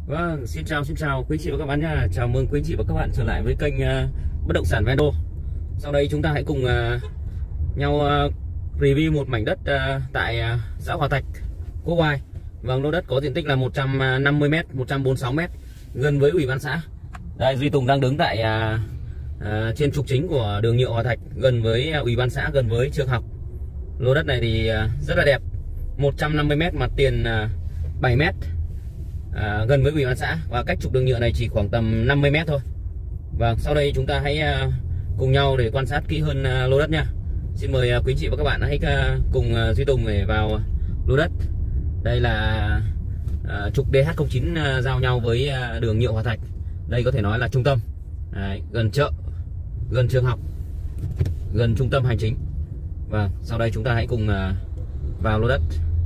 Vâng, xin chào quý chị và các bạn nha. Chào mừng quý chị và các bạn trở lại với kênh bất động sản Vendo. Sau đây chúng ta hãy cùng nhau review một mảnh đất tại xã Hòa Thạch, Quốc Oai. Vâng, lô đất có diện tích là 150 m, 146 m, gần với ủy ban xã. Đây, Duy Tùng đang đứng tại trên trục chính của đường nhựa Hòa Thạch, gần với ủy ban xã, gần với trường học. Lô đất này thì rất là đẹp, 150 m, mặt tiền 7 m. Gần với ủy ban xã và cách trục đường nhựa này chỉ khoảng tầm 50 m thôi. Vâng, sau đây chúng ta hãy cùng nhau để quan sát kỹ hơn lô đất nha. Xin mời quý chị và các bạn hãy cùng Duy Tùng để vào lô đất. Đây là trục DH09 giao nhau với đường nhựa Hòa Thạch. Đây có thể nói là trung tâm. Đấy, gần chợ, gần trường học, gần trung tâm hành chính. Vâng, sau đây chúng ta hãy cùng vào lô đất.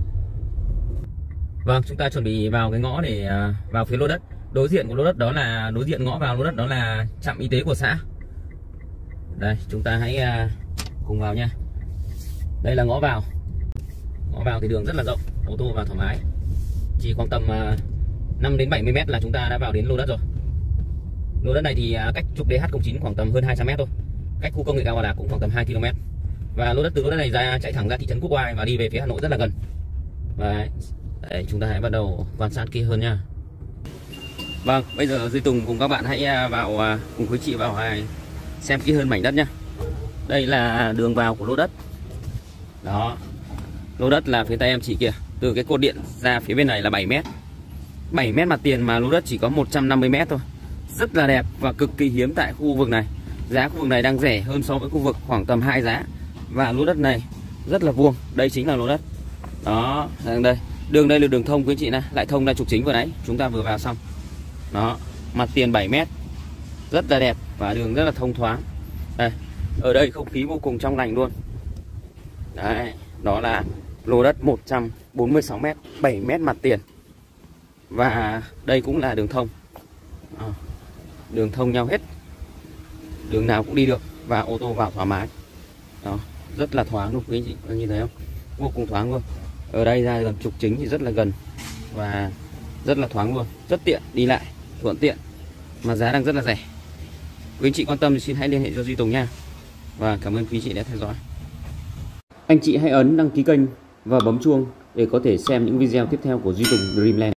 Vâng, chúng ta chuẩn bị vào cái ngõ để vào phía lô đất. Đối diện của lô đất đó là đối diện ngõ vào lô đất đó là trạm y tế của xã. Đây, chúng ta hãy cùng vào nha. Đây là ngõ vào. Ngõ vào thì đường rất là rộng, ô tô vào thoải mái. Chỉ khoảng tầm 5 đến 70 m là chúng ta đã vào đến lô đất rồi. Lô đất này thì cách trục DH09 khoảng tầm hơn 200 m thôi. Cách khu công nghệ cao Hòa Lạc cũng khoảng tầm 2 km. Và lô đất từ lô đất này ra chạy thẳng ra thị trấn Quốc Oai và đi về phía Hà Nội rất là gần. Và đấy, chúng ta hãy bắt đầu quan sát kỹ hơn nha. Vâng, bây giờ Duy Tùng cùng các bạn hãy vào cùng quý chị vào xem kỹ hơn mảnh đất nhá. Đây là đường vào của lô đất. Đó. Lô đất là phía tay em chỉ kìa, từ cái cột điện ra phía bên này là 7 m. 7 m mặt tiền mà lô đất chỉ có 150 m thôi. Rất là đẹp và cực kỳ hiếm tại khu vực này. Giá khu vực này đang rẻ hơn so với khu vực khoảng tầm 2 giá. Và lô đất này rất là vuông. Đây chính là lô đất. Đó, đang đây. Đường đây là đường thông quý chị này, lại thông ra trục chính vừa nãy chúng ta vừa vào xong. Đó, mặt tiền 7 m. Rất là đẹp và đường rất là thông thoáng. Đây, ở đây không khí vô cùng trong lành luôn. Đấy, đó là lô đất 146 m, 7 m mặt tiền. Và đây cũng là đường thông. Đường thông nhau hết. Đường nào cũng đi được và ô tô vào thoải mái. Đó, rất là thoáng luôn quý chị, có nhìn thấy không? Vô cùng thoáng luôn. Ở đây ra gần trục chính thì rất là gần và rất là thoáng luôn, rất tiện đi lại, thuận tiện mà giá đang rất là rẻ. Quý anh chị quan tâm thì xin hãy liên hệ cho Duy Tùng nha. Và cảm ơn quý chị đã theo dõi. Anh chị hãy ấn đăng ký kênh và bấm chuông để có thể xem những video tiếp theo của Duy Tùng Dreamland.